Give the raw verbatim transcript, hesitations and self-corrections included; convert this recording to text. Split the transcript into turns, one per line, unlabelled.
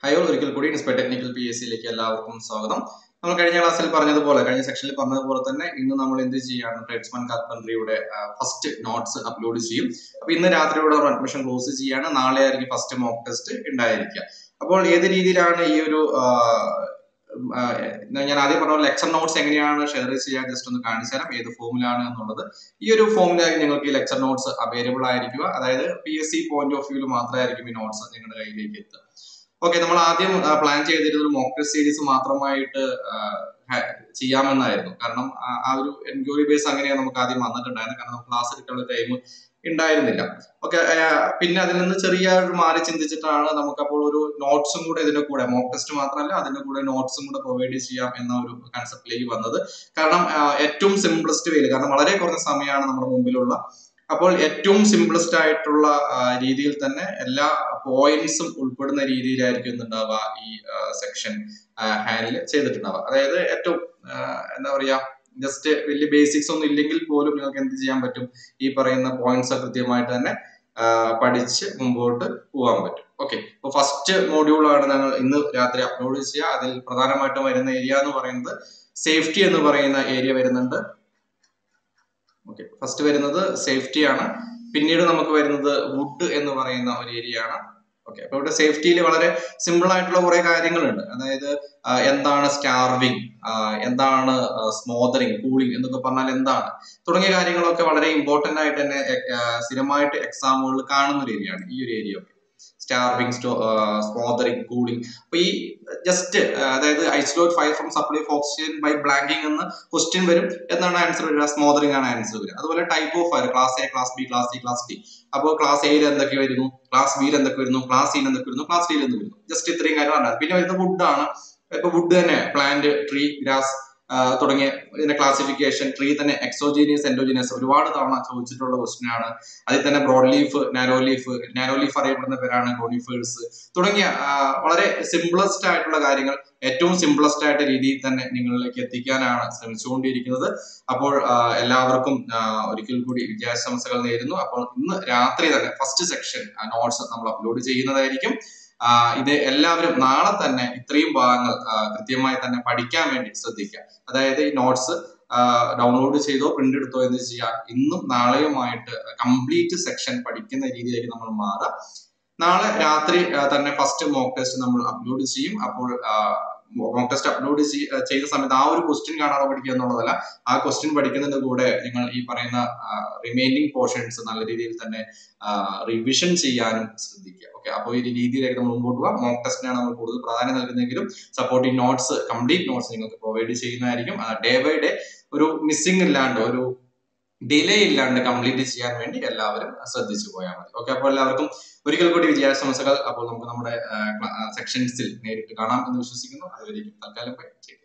Hi all ഒരിക്കൽ കൂടി inspire technical P S സിയിലേക്ക് എല്ലാവർക്കും സ്വാഗതം. നമ്മൾ കഴിഞ്ഞ ക്ലാസ്സിൽ പറഞ്ഞതുപോലെ കഴിഞ്ഞ സെക്ഷനിൽ പറഞ്ഞതുപോലെ തന്നെ ഇന്ന് നമ്മൾ എന്ത് ചെയ്യാണ് ട്രേഡ്സ്മാൻ കാർപ്പൻട്രിയുടെ ഫസ്റ്റ് നോട്ട്സ് അപ്ലോഡ് ചെയ്യും. അപ്പൊ ഇന്ന് രാത്രിയോടെ അഡ്മിഷൻ ക്ലോസ് ചെയ്യാണ്. നാളെ ആയിരിക്കും ഫസ്റ്റ് മോക്ക് ടെസ്റ്റ് ഉണ്ടായിരിക്കുക. അപ്പോൾ ഏത് രീതിയിലാണ് ഈ ഒരു ഞാൻ ആദ്യം പറഞ്ഞ ലെക്ചർ നോട്ട്സ് എങ്ങനെയാണ് ഷെയർ ചെയ്യാൻ ജസ്റ്റ് ഒന്ന് കാണിച്ചു തരാം, ഏത് ഫോമിലാണ് എന്നുള്ളത്. ഈ ഒരു ഫോമിലായി നിങ്ങൾക്ക് ഈ ലെക്ചർ നോട്ട്സ് അവൈലബിൾ ആയിരിക്കുക. അതായത് P S C point of വ്യൂവിൽ മാത്രമായിരിക്കും ഈ നോട്ട്സ് നിങ്ങളുടെ കയ്യിലേക്ക് എത്തുക. ഓക്കെ, നമ്മൾ ആദ്യം പ്ലാൻ ചെയ്തിരുന്നത് ഒരു മോക്ക് ടെസ്റ്റ് സീരീസ് മാത്രമായിട്ട് ചെയ്യാമെന്നായിരുന്നു. കാരണം ആ ഒരു എൻക്വയറി ബേസ് അങ്ങനെയാണ് നമുക്ക് ആദ്യം വന്നിട്ടുണ്ടായിരുന്നത്. കാരണം നമുക്ക് ക്ലാസ് എടുക്കാനുള്ള ടൈം ഉണ്ടായിരുന്നില്ല. ഓക്കെ, പിന്നെ അതിൽ നിന്ന് ചെറിയ മാറി ചിന്തിച്ചിട്ടാണ് നമുക്കപ്പോൾ ഒരു നോട്ട്സും കൂടെ ഇതിന്റെ കൂടെ, മോക്ക് ടെസ്റ്റ് മാത്രമല്ല അതിന്റെ കൂടെ നോട്ട്സും കൂടെ പ്രൊവൈഡ് ചെയ്യാം എന്ന ഒരു കൺസെപ്റ്റിലേക്ക് വന്നത്. കാരണം ഏറ്റവും സിംപ്ലസ്റ്റ് വേയിൽ, കാരണം വളരെ കുറഞ്ഞ സമയമാണ് നമ്മുടെ മുമ്പിലുള്ള. അപ്പോൾ ഏറ്റവും സിംപ്ലസ്റ്റ് ആയിട്ടുള്ള രീതിയിൽ തന്നെ എല്ലാ പോയിന്റ്സും ഉൾപ്പെടുന്ന രീതിയിലായിരിക്കും എന്തുണ്ടാവുക ഈ സെക്ഷൻ ഹാൻഡിൽ ചെയ്തിട്ടുണ്ടാവുക. അതായത് ഏറ്റവും എന്താ പറയാ, ജസ്റ്റ് വലിയ ബേസിക്സ് ഒന്നും ഇല്ലെങ്കിൽ പോലും നിങ്ങൾക്ക് എന്ത് ചെയ്യാൻ പറ്റും, ഈ പറയുന്ന പോയിന്റ്സ് കൃത്യമായിട്ട് തന്നെ പഠിച്ച് മുമ്പോട്ട് പോകാൻ പറ്റും. ഓക്കെ, അപ്പൊ ഫസ്റ്റ് മോഡ്യൂളാണ് ഞങ്ങൾ ഇന്ന് രാത്രി അപ്ലോഡ് ചെയ്യുക. അതിൽ പ്രധാനമായിട്ടും വരുന്ന ഏരിയ എന്ന് പറയുന്നത് സേഫ്റ്റി എന്ന് പറയുന്ന ഏരിയ വരുന്നുണ്ട്. ഓക്കെ, ഫസ്റ്റ് വരുന്നത് സേഫ്റ്റി ആണ്. പിന്നീട് നമുക്ക് വരുന്നത് വുഡ് എന്ന് പറയുന്ന ഒരു ഏരിയ ആണ്. ഓക്കെ, അപ്പൊ ഇവിടെ സേഫ്റ്റിയിൽ വളരെ സിമ്പിൾ ആയിട്ടുള്ള കുറെ കാര്യങ്ങളുണ്ട്. അതായത് എന്താണ് സ്റ്റാർവിങ്, എന്താണ് സ്മോദറിങ്, കൂളിംഗ് എന്നൊക്കെ പറഞ്ഞാൽ എന്താണ് തുടങ്ങിയ കാര്യങ്ങളൊക്കെ വളരെ ഇമ്പോർട്ടന്റ് ആയിട്ട് തന്നെ സ്ഥിരമായിട്ട് എക്സാമുകളിൽ കാണുന്ന ഒരു ഏരിയ ആണ് ഈ ഒരു ഏരിയ. ഒക്കെ സ്റ്റാർവിംഗ്, സ്മോദറിംഗ്, കൂളിംഗ്. അപ്പൊ ഈ ജസ്റ്റ് അതായത് isolate fire from supply of oxygen by blanking എന്ന ക്വസ്റ്റ്യൻ വരും. എന്നാണ് ആൻസർ വരിക? സ്മോദറിംഗ് ആണ് ആൻസർ വരിക. അതുപോലെ type of fire, class A, class B, class C, class D. അപ്പോൾ ക്ലാസ് എയിൽ എന്തൊക്കെ വരുന്നു, ക്ലാസ് ബിയിൽ എന്തൊക്കെ വരുന്നു, ക്ലാസ് സിയിൽ എന്തൊക്കെ വരുന്നു, ക്ലാസ് ഡിയിൽ എന്ത് വരുന്നു, ജസ്റ്റ് ഇത്രയും കാര്യങ്ങളാണ്. പിന്നെ വരുന്ന വുഡ് ആണ്. ഇപ്പൊ വുഡ് തന്നെ പ്ലാന്റ്, ട്രീ, ഗ്രാസ് തുടങ്ങിയ ഇതിന്റെ ക്ലാസിഫിക്കേഷൻ. ട്രീ തന്നെ എക്സോജീനിയസ്, എൻഡോജീനിയസ് ഒരുപാട് തവണ ചോദിച്ചിട്ടുള്ള ക്വസ്റ്റ്യൻ ആണ്. അതിൽ തന്നെ broad leaf, narrow leaf, narrow leaf അറിയപ്പെടുന്ന പേരാണ് കോണിഫേഴ്സ് തുടങ്ങിയ വളരെ സിംപ്ലസ്റ്റ് ആയിട്ടുള്ള കാര്യങ്ങൾ ഏറ്റവും സിംപ്ലസ്റ്റ് ആയിട്ട് രീതിയിൽ തന്നെ നിങ്ങളിലേക്ക് എത്തിക്കാനാണ് ശ്രമിച്ചുകൊണ്ടിരിക്കുന്നത്. അപ്പോൾ എല്ലാവർക്കും ഒരിക്കൽ കൂടി വിജയാശംസകൾ നേരുന്നു. അപ്പോൾ ഇന്ന് രാത്രി തന്നെ ഫസ്റ്റ് സെക്ഷൻ നോട്ട്സ് നമ്മൾ അപ്ലോഡ് ചെയ്യുന്നതായിരിക്കും. ഇത് എല്ലാവരും നാളെ തന്നെ ഇത്രയും ഭാഗങ്ങൾ കൃത്യമായി തന്നെ പഠിക്കാൻ വേണ്ടി ശ്രദ്ധിക്കുക. അതായത് ഈ നോട്ട്സ് ഡൗൺലോഡ് ചെയ്തോ പ്രിന്റ് എടുത്തോ എന്ന് ചെയ്യാം. ഇന്നും നാളെയുമായിട്ട് കംപ്ലീറ്റ് സെക്ഷൻ പഠിക്കുന്ന രീതിയിലേക്ക് നമ്മൾ മാറുക. നാളെ രാത്രി തന്നെ ഫസ്റ്റ് മോക്ക് ടെസ്റ്റ് നമ്മൾ അപ്ലോഡ് ചെയ്യും. അപ്പോൾ മോക്ക് ടെസ്റ്റ് അപ്ലോഡ് ചെയ്ത സമയത്ത് ആ ഒരു ക്വസ്റ്റ്യൻ കാണാതെ പഠിക്കുക എന്നുള്ളതല്ല, ആ ക്വസ്റ്റ്യൻ പഠിക്കുന്നതിന്റെ കൂടെ നിങ്ങൾ ഈ പറയുന്ന റിമൈനിങ് പോർഷൻസ് നല്ല രീതിയിൽ തന്നെ റിവിഷൻ ചെയ്യാനും ശ്രദ്ധിക്കുക. ഓക്കെ, അപ്പോൾ ഈ രീതിയിലേക്ക് നമ്മൾ മുമ്പോട്ട് പോകാം. മോക്ക് ടെസ്റ്റിനാണ് നമ്മൾ കൂടുതൽ പ്രാധാന്യം നൽകുന്നതെങ്കിലും സപ്പോർട്ടിംഗ് നോട്ട്സ്, കംപ്ലീറ്റ് നോട്ട്സ് നിങ്ങൾക്ക് പ്രൊവൈഡ് ചെയ്യുന്നതായിരിക്കും. ഡേ ബൈ ഡേ ഒരു മിസ്സിംഗ് ഇല്ലാണ്ട്, ഒരു ഡിലേ ഇല്ലാണ്ട് കംപ്ലീറ്റ് ചെയ്യാൻ വേണ്ടി എല്ലാവരും ശ്രദ്ധിച്ചു പോയാൽ മതി. ഓക്കെ, അപ്പോൾ എല്ലാവർക്കും ഒരിക്കൽ കൂടി വിജയാശംസകൾ. അപ്പോൾ നമുക്ക് നമ്മുടെ സെക്ഷൻസിൽ നേരിട്ട് കാണാം എന്ന് വിശ്വസിക്കുന്നു. അതുവരേക്കും തൽക്കാലം ബൈ.